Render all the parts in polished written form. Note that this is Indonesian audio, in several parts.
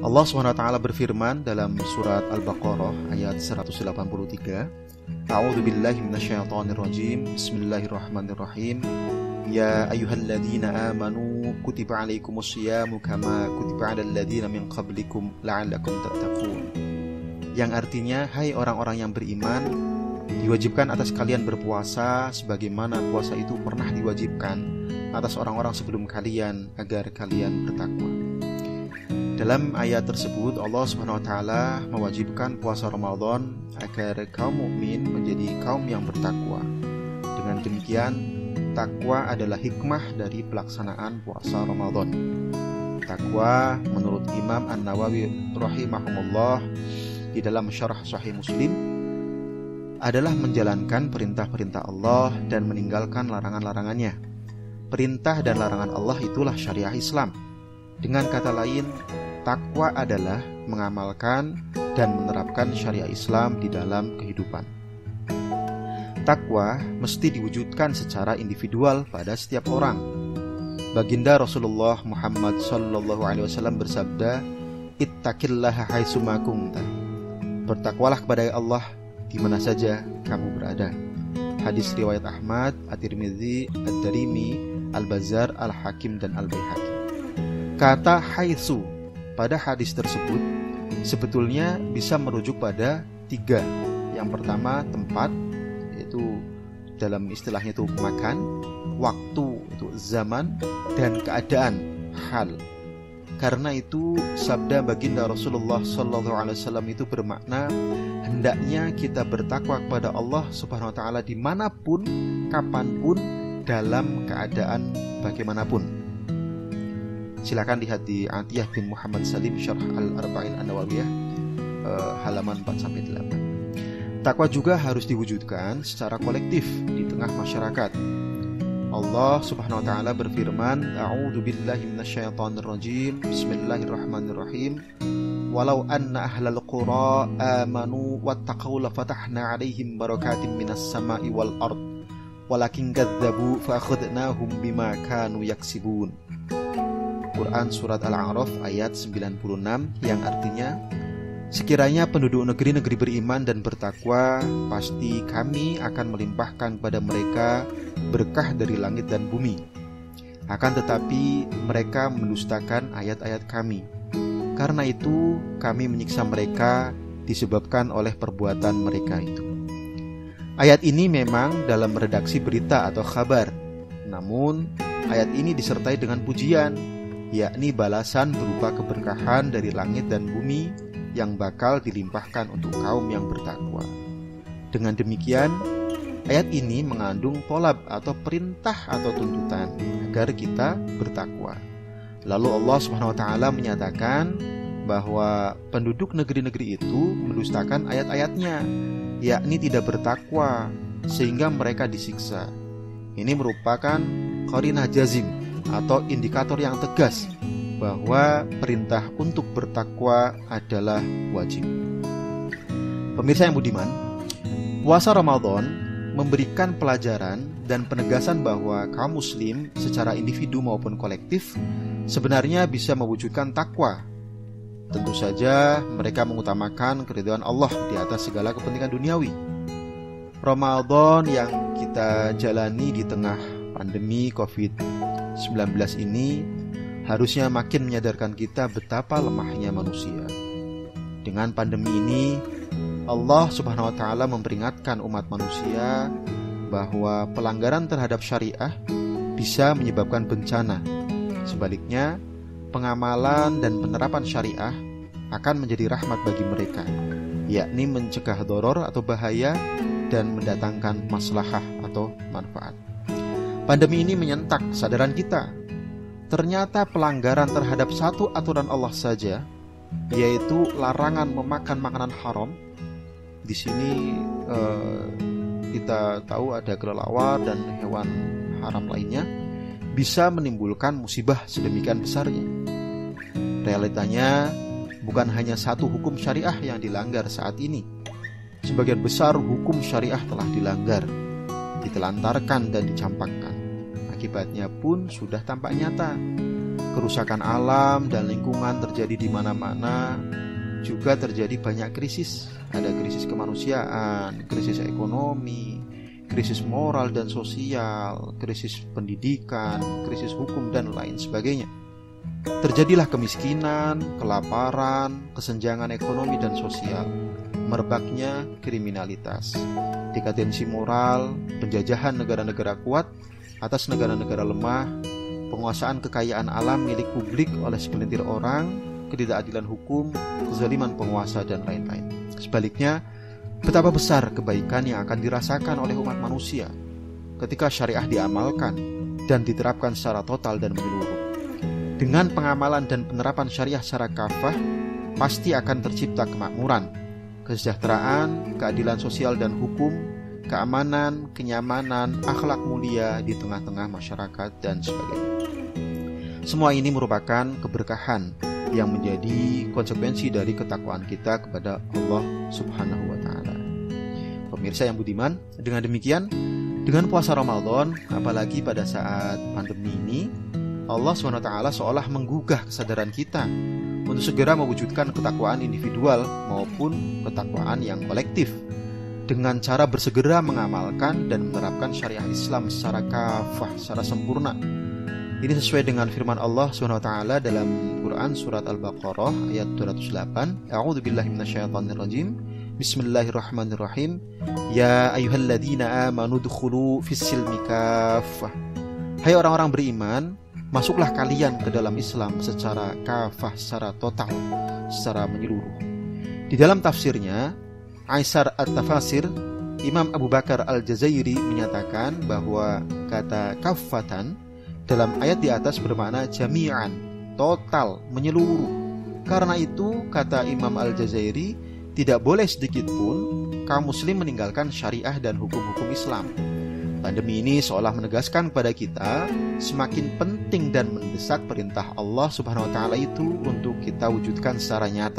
Allah SWT berfirman dalam surat Al-Baqarah ayat 183, A'udzu billahi minasyaitonir rajim. Bismillahirrahmanirrahim. Ya ayyuhalladzina amanu kutiba alaikumus syiyamu kama kutiba alal ladzina min qablikum la'allakum tattaqun. Yang artinya, hai orang-orang yang beriman, diwajibkan atas kalian berpuasa sebagaimana puasa itu pernah diwajibkan atas orang-orang sebelum kalian agar kalian bertakwa. Dalam ayat tersebut Allah SWT mewajibkan puasa Ramadan agar kaum mukmin menjadi kaum yang bertakwa. Dengan demikian, takwa adalah hikmah dari pelaksanaan puasa Ramadan. Takwa menurut Imam An-Nawawi rahimahumullah di dalam syarah Sahih Muslim adalah menjalankan perintah-perintah Allah dan meninggalkan larangan-larangannya. Perintah dan larangan Allah itulah syariah Islam. Dengan kata lain, takwa adalah mengamalkan dan menerapkan syariah Islam di dalam kehidupan. Takwa mesti diwujudkan secara individual pada setiap orang. Baginda Rasulullah Muhammad SAW bersabda, Ittaqillaha haitsuma kunta. Bertakwalah kepada Allah di mana saja kamu berada. Hadis riwayat Ahmad, At-Tirmidzi, Ad-Darimi, Al-Bazzar, Al-Hakim, dan Al-Baihaqi. Kata haitsu pada hadis tersebut sebetulnya bisa merujuk pada 3. Yang pertama tempat, yaitu dalam istilahnya itu makan, waktu itu zaman, dan keadaan hal. Karena itu sabda baginda Rasulullah SAW itu bermakna hendaknya kita bertakwa kepada Allah Subhanahu Wa Taala dimanapun, kapanpun, dalam keadaan bagaimanapun. Silakan lihat di Atiyah bin Muhammad Salim Syarh Al-Arba'in An-Nawawiyah halaman 4-8. Takwa juga harus diwujudkan secara kolektif di tengah masyarakat. Allah Subhanahu wa taala berfirman, A'udzu billahi minasyaitonir rajim. Bismillahirrahmanirrahim. Walau anna ahlal qura amanu wattaqau lafatahna 'alaihim barakatim minas sama'i wal ard. Walakin kadzdzabu fa akhadnahum bima kanu yaksibun. Quran Surat Al-A'raf ayat 96, yang artinya, sekiranya penduduk negeri-negeri beriman dan bertakwa, pasti kami akan melimpahkan pada mereka berkah dari langit dan bumi. Akan tetapi mereka mendustakan ayat-ayat kami. Karena itu kami menyiksa mereka disebabkan oleh perbuatan mereka itu. Ayat ini memang dalam redaksi berita atau kabar. Namun ayat ini disertai dengan pujian, yakni balasan berupa keberkahan dari langit dan bumi yang bakal dilimpahkan untuk kaum yang bertakwa. Dengan demikian, ayat ini mengandung tolab atau perintah atau tuntutan agar kita bertakwa. Lalu Allah SWT menyatakan bahwa penduduk negeri-negeri itu mendustakan ayat-ayatnya, yakni tidak bertakwa, sehingga mereka disiksa. Ini merupakan qarinah jazim atau indikator yang tegas bahwa perintah untuk bertakwa adalah wajib. Pemirsa yang budiman, puasa Ramadan memberikan pelajaran dan penegasan bahwa kaum muslim secara individu maupun kolektif sebenarnya bisa mewujudkan takwa. Tentu saja mereka mengutamakan keridhaan Allah di atas segala kepentingan duniawi. Ramadan yang kita jalani di tengah pandemi COVID-19 ini harusnya makin menyadarkan kita betapa lemahnya manusia. Dengan pandemi ini, Allah Subhanahu wa taala memperingatkan umat manusia bahwa pelanggaran terhadap syariah bisa menyebabkan bencana. Sebaliknya, pengamalan dan penerapan syariah akan menjadi rahmat bagi mereka, yakni mencegah doror atau bahaya dan mendatangkan maslahah atau manfaat. Pandemi ini menyentak kesadaran kita. Ternyata pelanggaran terhadap satu aturan Allah saja, yaitu larangan memakan makanan haram. Di sini kita tahu ada kelelawar dan hewan haram lainnya, bisa menimbulkan musibah sedemikian besarnya. Realitanya, bukan hanya satu hukum syariah yang dilanggar saat ini. Sebagian besar hukum syariah telah dilanggar, ditelantarkan dan dicampakkan. Akibatnya pun sudah tampak nyata. kerusakan alam dan lingkungan terjadi di mana-mana, juga terjadi banyak krisis. Ada krisis kemanusiaan, krisis ekonomi, krisis moral dan sosial, krisis pendidikan, krisis hukum, dan lain sebagainya. Terjadilah kemiskinan, kelaparan, kesenjangan ekonomi dan sosial, merebaknya kriminalitas, dekadensi moral, penjajahan negara-negara kuat atas negara-negara lemah, penguasaan kekayaan alam milik publik oleh segelintir orang, ketidakadilan hukum, kezaliman penguasa, dan lain-lain. Sebaliknya, betapa besar kebaikan yang akan dirasakan oleh umat manusia ketika syariah diamalkan dan diterapkan secara total dan menyeluruh. Dengan pengamalan dan penerapan syariah secara kafah, pasti akan tercipta kemakmuran, kesejahteraan, keadilan sosial dan hukum, keamanan, kenyamanan, akhlak mulia di tengah-tengah masyarakat, dan sebagainya. Semua ini merupakan keberkahan yang menjadi konsekuensi dari ketakwaan kita kepada Allah Subhanahu wa Ta'ala. Pemirsa yang budiman, dengan demikian, dengan puasa Ramadan, apalagi pada saat pandemi ini, Allah SWT seolah menggugah kesadaran kita untuk segera mewujudkan ketakwaan individual maupun ketakwaan yang kolektif dengan cara bersegera mengamalkan dan menerapkan syariah Islam secara kafah, secara sempurna. Ini sesuai dengan firman Allah SWT dalam Quran surat Al-Baqarah ayat 208. A'udzubillahi minasyaitonirrajim. Bismillahirrahmanirrahim. Ya ayyuhalladzina amanu dkhulu fis-silmi kaffah. Hai orang-orang beriman, masuklah kalian ke dalam Islam secara kafah, secara total, secara menyeluruh. Di dalam tafsirnya, Aisar At-Tafasir, Imam Abu Bakar Al-Jazairi menyatakan bahwa kata kafatan dalam ayat di atas bermakna jami'an, total, menyeluruh. Karena itu, kata Imam Al-Jazairi, tidak boleh sedikit pun kaum muslim meninggalkan syariah dan hukum-hukum Islam. Pandemi ini seolah menegaskan kepada kita semakin penting dan mendesak perintah Allah Subhanahu wa Ta'ala itu untuk kita wujudkan secara nyata.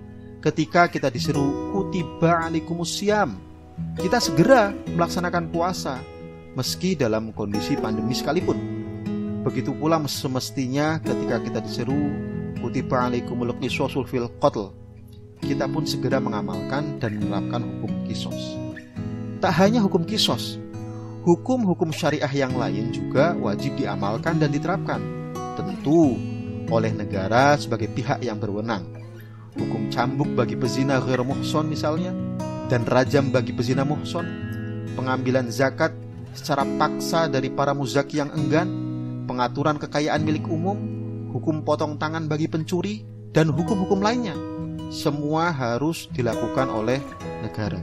Ketika kita disuruh kutiba alaikumusiyam, kita segera melaksanakan puasa meski dalam kondisi pandemi sekalipun. Begitu pula semestinya ketika kita disuruh kutiba alaikumul qisasul fil qatl, kita pun segera mengamalkan dan menerapkan hukum qisas. Tak hanya hukum qisas, hukum-hukum syariah yang lain juga wajib diamalkan dan diterapkan, tentu oleh negara sebagai pihak yang berwenang. Hukum cambuk bagi pezina ghair muhson misalnya, dan rajam bagi pezina muhson, pengambilan zakat secara paksa dari para muzaki yang enggan, pengaturan kekayaan milik umum, hukum potong tangan bagi pencuri, dan hukum-hukum lainnya. Semua harus dilakukan oleh negara.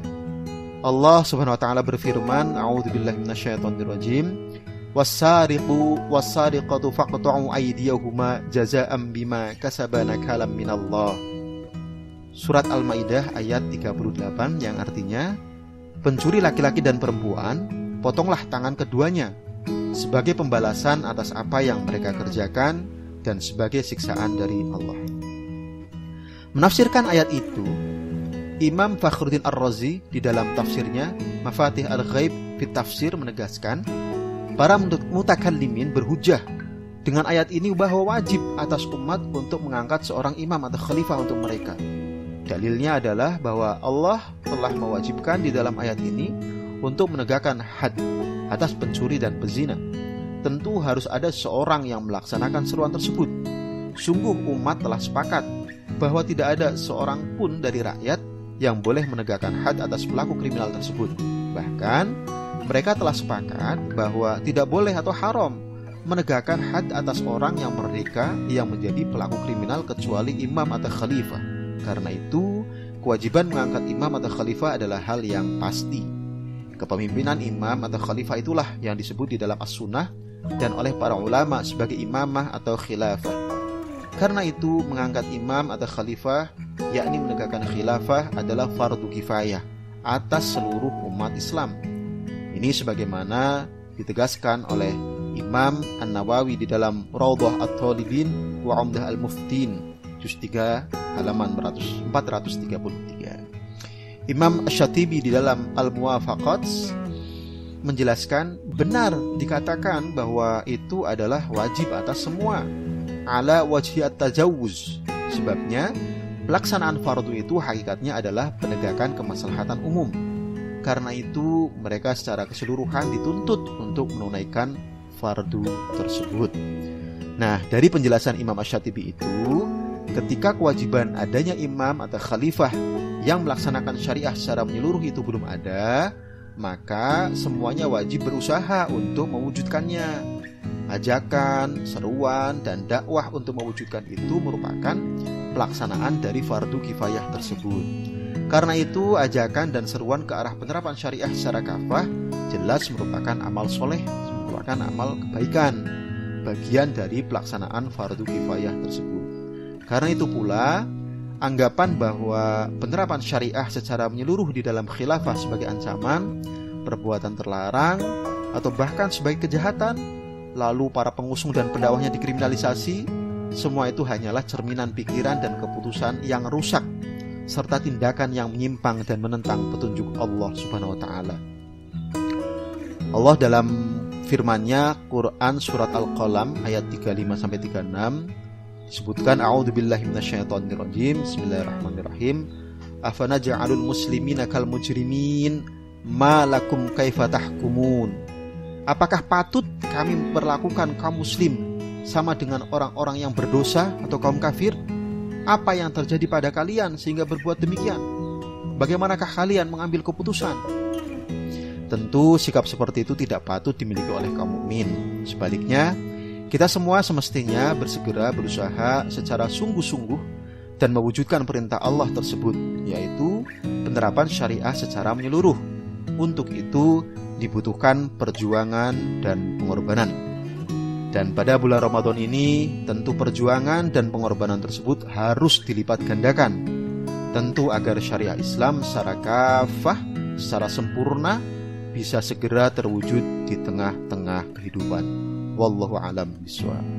Allah Subhanahu wa Ta'ala berfirman, A'udzubillahi minasyaitonirrajim, was-sariqu was-sariqatu faqta'u aydiyahuma jazaa'an bima kasaba nakalam minallah. Surat Al-Maidah ayat 38 yang artinya, pencuri laki-laki dan perempuan, potonglah tangan keduanya sebagai pembalasan atas apa yang mereka kerjakan dan sebagai siksaan dari Allah. Menafsirkan ayat itu, Imam Fakhruddin Ar-Razi di dalam tafsirnya Mafatih Al-Ghaib fit Tafsir menegaskan, para mutakallimin berhujjah dengan ayat ini bahwa wajib atas umat untuk mengangkat seorang imam atau khalifah untuk mereka. Dalilnya adalah bahwa Allah telah mewajibkan di dalam ayat ini untuk menegakkan had atas pencuri dan pezina. Tentu harus ada seorang yang melaksanakan seruan tersebut. Sungguh umat telah sepakat bahwa tidak ada seorang pun dari rakyat yang boleh menegakkan had atas pelaku kriminal tersebut. Bahkan, mereka telah sepakat bahwa tidak boleh atau haram menegakkan had atas orang yang merdeka yang menjadi pelaku kriminal kecuali imam atau khalifah. Karena itu, kewajiban mengangkat imam atau khalifah adalah hal yang pasti. Kepemimpinan imam atau khalifah itulah yang disebut di dalam as-sunnah dan oleh para ulama sebagai imamah atau khilafah. Karena itu, mengangkat imam atau khalifah, yakni menegakkan khilafah, adalah fardu kifayah atas seluruh umat Islam. Ini sebagaimana ditegaskan oleh Imam An-Nawawi di dalam Raudhah At-Talibin wa Umdah Al-Muftin, juz 3 halaman 433. Imam Asy-Syatibi di dalam Al-Muwafaqat menjelaskan, benar dikatakan bahwa itu adalah wajib atas semua, ala wajhi at-tajawuz. Sebabnya pelaksanaan fardu itu hakikatnya adalah penegakan kemaslahatan umum. Karena itu mereka secara keseluruhan dituntut untuk menunaikan fardu tersebut. Nah, dari penjelasan Imam Asy-Syatibi itu, ketika kewajiban adanya imam atau khalifah yang melaksanakan syariah secara menyeluruh itu belum ada, maka semuanya wajib berusaha untuk mewujudkannya. Ajakan, seruan, dan dakwah untuk mewujudkan itu merupakan pelaksanaan dari fardu kifayah tersebut. Karena itu, ajakan dan seruan ke arah penerapan syariah secara kafah jelas merupakan amal soleh, merupakan amal kebaikan, bagian dari pelaksanaan fardu kifayah tersebut. Karena itu pula, anggapan bahwa penerapan syariah secara menyeluruh di dalam khilafah sebagai ancaman, perbuatan terlarang, atau bahkan sebagai kejahatan, lalu para pengusung dan pendakwahnya dikriminalisasi, semua itu hanyalah cerminan pikiran dan keputusan yang rusak, serta tindakan yang menyimpang dan menentang petunjuk Allah Subhanahu wa Ta'ala. Allah dalam firman-Nya Quran surat Al-Qalam ayat 35-36 disebutkan, a'udzubillahi minasyaitonirrajim, bismillahirrahmanirrahim, afanaj'alul muslimina kal mujrimin ma lakum kaifa tahkumun. Apakah patut kami memperlakukan kaum muslim sama dengan orang-orang yang berdosa atau kaum kafir? Apa yang terjadi pada kalian sehingga berbuat demikian? Bagaimanakah kalian mengambil keputusan? Tentu sikap seperti itu tidak patut dimiliki oleh kaum mukmin. Sebaliknya, kita semua semestinya bersegera berusaha secara sungguh-sungguh dan mewujudkan perintah Allah tersebut, yaitu penerapan syariah secara menyeluruh. Untuk itu dibutuhkan perjuangan dan pengorbanan. Dan pada bulan Ramadan ini, tentu perjuangan dan pengorbanan tersebut harus dilipat gandakan. Tentu agar syariah Islam secara kafah, secara sempurna, bisa segera terwujud di tengah-tengah kehidupan. Wallahu a'lam bishawab.